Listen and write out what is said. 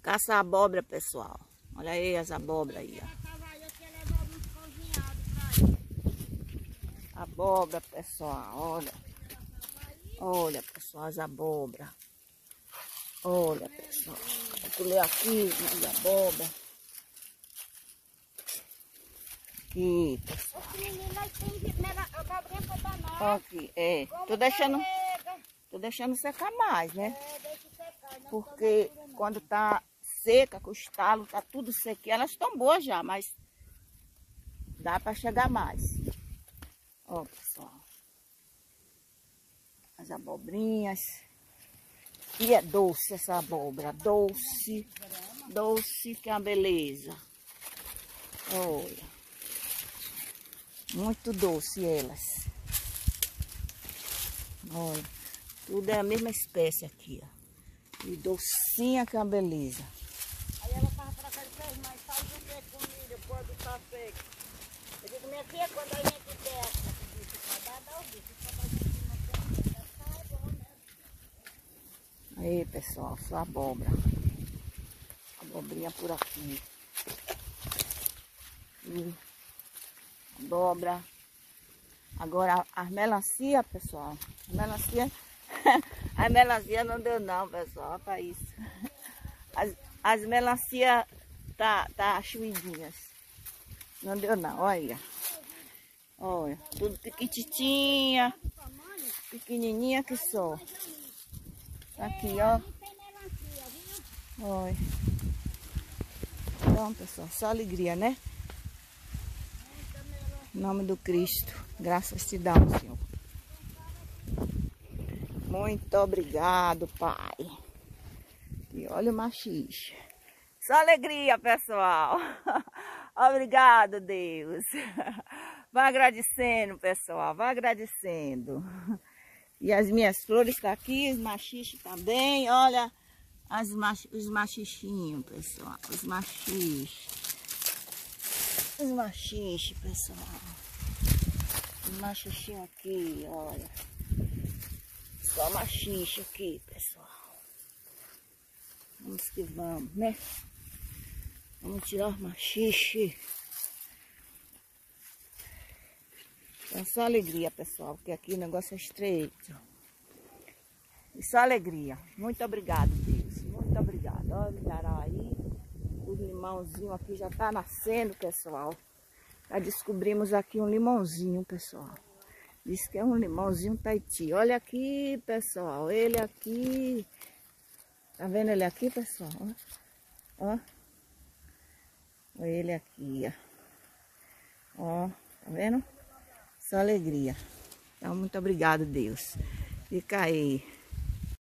Caça a abóbora, pessoal. Olha aí as abóboras aí, ó. Abóbora, pessoal, olha. Olha, pessoal, as abóboras. Olha, pessoal. Vou colher aqui as abóboras. Aqui, pessoal. Aqui, Tô deixando secar mais, né? Porque quando tá seca, com os talos, tá tudo sequinho. Elas estão boas já, mas dá para chegar mais. Ó, pessoal. As abobrinhas. E é doce essa abóbora. Doce. Doce que é uma beleza. Olha. Muito doce elas. Olha. Tudo é a mesma espécie aqui, ó. E docinha que é uma beleza. Aí ela tava pra cá e disse, mas faz o que com milho quando tá seco? Eu digo, minha filha, quando a gente desce, dá o bicho. Aí, pessoal, só abóbora. Abobrinha por aqui. E abóbora. Agora, as melancia, pessoal. As melancia... As melancia não deu não, pessoal. Olha pra isso. As melancia tá chuidinhas. Não deu não, olha. Olha, tudo piquititinha. Pequenininha que só. Aqui, ó. Olha. Então, pessoal, só alegria, né? Em nome do Cristo. Graças te damos, Senhor. Muito obrigado, Pai. E olha o machixe. Só alegria, pessoal. Obrigado, Deus. Vai agradecendo, pessoal. Vai agradecendo. E as minhas flores estão aqui, os machixes também. Olha os machixinhos, pessoal. Os machixes. Os machixes, pessoal. Os machixinhos aqui, olha. Só machixe aqui, pessoal. Vamos que vamos, né? Vamos tirar os machixe. É só alegria, pessoal, porque aqui o negócio é estreito. E só alegria. Muito obrigado, Deus. Muito obrigado. Olha o milharal aí. O limãozinho aqui já tá nascendo, pessoal. Já descobrimos aqui um limãozinho, pessoal. Diz que é um limãozinho Tahiti. Olha aqui, pessoal. Ele aqui. Tá vendo ele aqui, pessoal? Ó. Olha ele aqui, ó. Ó, tá vendo? Só alegria. Então, muito obrigado, Deus. Fica aí.